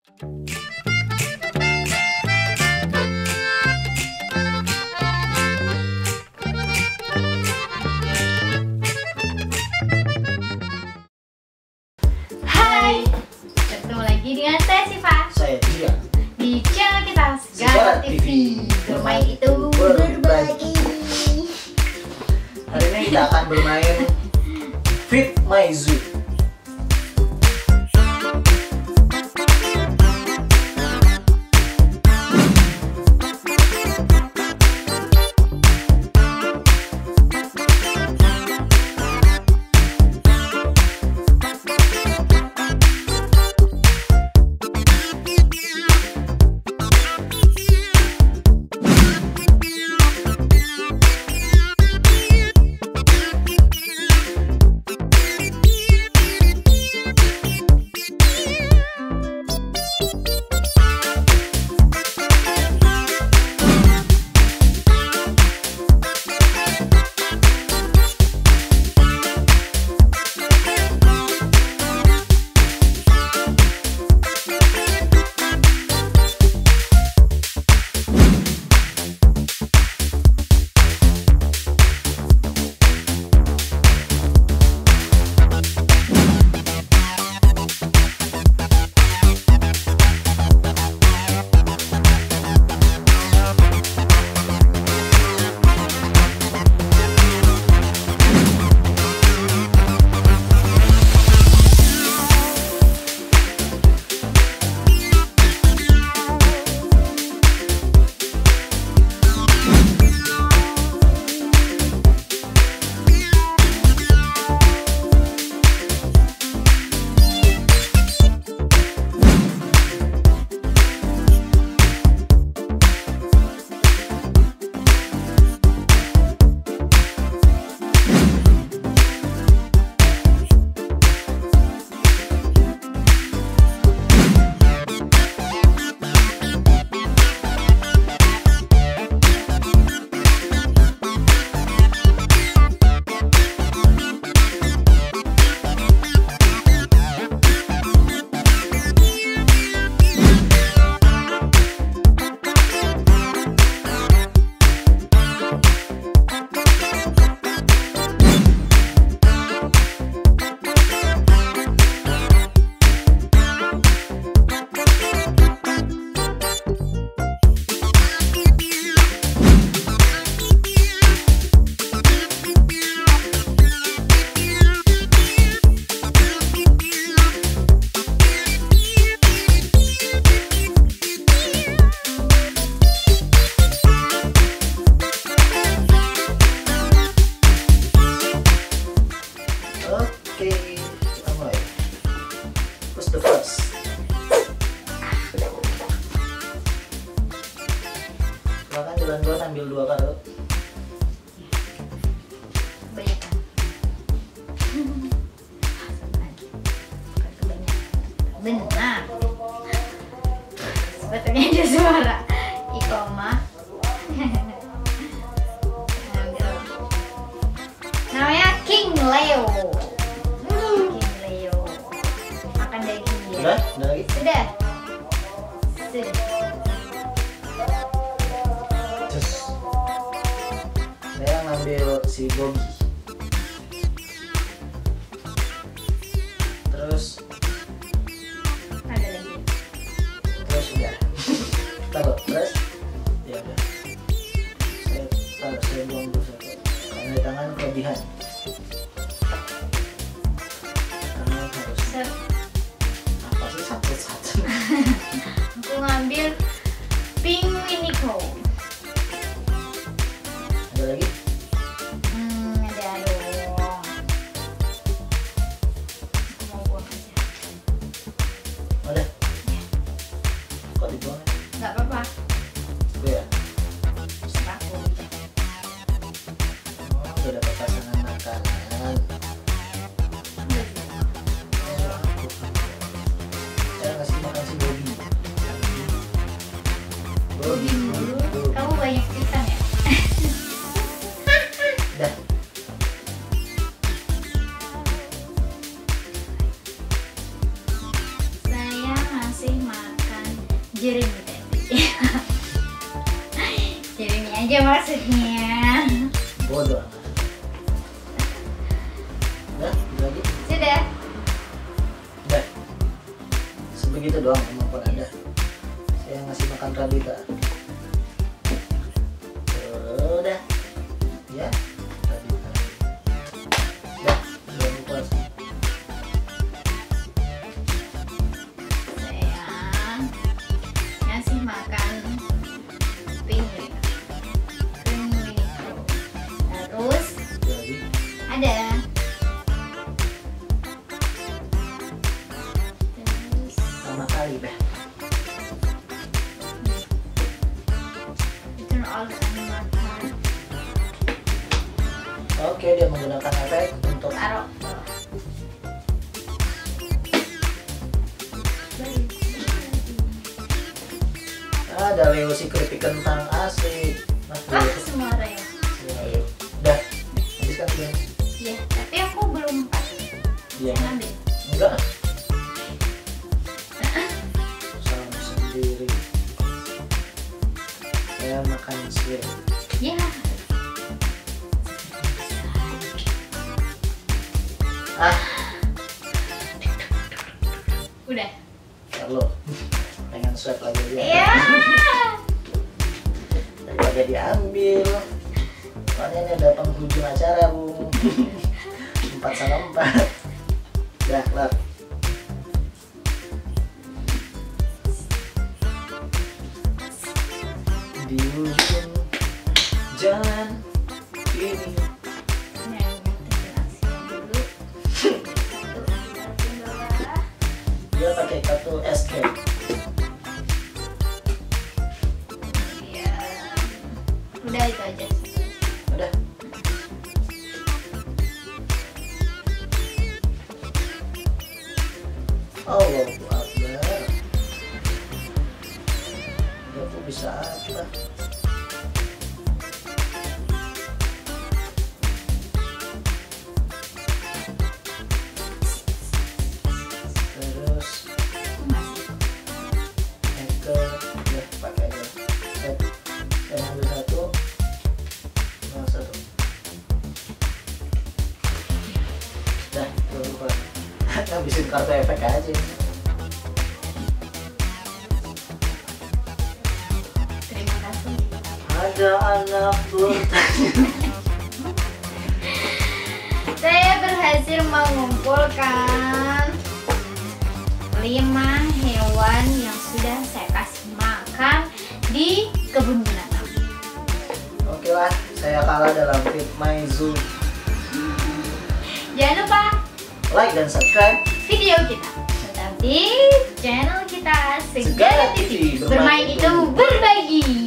Hai, ketemu lagi dengan saya Siva. Saya Dia. Di channel kita Segala TV. Bermain itu berbagi. Hari ini kita akan bermain Feed My Zoo. Oke, kita mulai. Who's the first? Silakan jalan-jalan ambil 2 kartu. Kebanyakan. Benar. Sebetulnya ada suara ikoma. Namanya King Leo. King Leo. Makan daging dia. Udah? Udah lagi? Sudah. Sudah. Terus saya ngambil si Bobby. Terus Ada lagi. udah. Taruh, terus ya udah. Saya buang dulu satu. Karena di tangan kelebihan. Tangan harus Set. apa sih satu-satu. Aku ngambil Pink Unicorn. Ada lagi? Ada dong. Aku mau buang aja. Udah. Kok dibuang? Gak apa-apa. Gue ya. Terserah aku. Oh, udah dapat pasangan makanan. Saya kasih makan si Bobby. Bobby dulu. Jeremy tadi. Jeremy aja maksudnya. Bodoh amat. Udah, gitu aja. Sudah. Udah. Sebegitu doang kemampuan Anda. Saya ngasih makan Radita. Udah. Ya, Radita. Udah, belum puas. Saya ngasih makan penguin. Penguin itu. Terus Jadi, ada. Terus sama kali dah. turn all animal part. Oke, dia menggunakan efek untuk Taruh. ada Leo si keripik kentang asik. Mas Wah, Leo. semua raya. Ayo. Udah, habiskan dia. Iya, tapi aku belum Iya. ngambil. Enggak. Sama sendiri. Saya makan sendiri. Ya. Ah, Udah. kalau pengen swipe lagi dia. Iya. Daripada diambil. Soalnya ini udah penghujung acara, Bu. 4/4. Udah, kelar. Di ujung jalan ini. Nah, jelasin dulu. Satu, di bawah. Dia pakai kartu escape. Iya. Udah itu aja. Udah. Allahu Akbar. Udah, kok bisa apa? Terus hacker, ya pakai aja. Saya ambil satu, ambil satu. Dah, lupa. Ngabisin kartu efek aja. Terima kasih. Ada anak bertanya. Saya berhasil mengumpulkan 5 hewan yang sudah saya kasih makan di kebun binatang. Oke lah, saya kalah dalam Feed My Zoo. Jangan lupa Like dan subscribe. video kita tetap di channel kita Segala TV. Bermain itu berbagi.